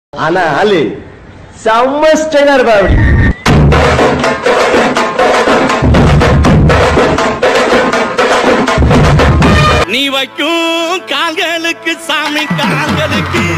ஆனா ஆளு செம்ம ஸ்டைலா இருப்பா. நீ வைக்கும் கால்களுக்கு சாமி கால்களுக்கு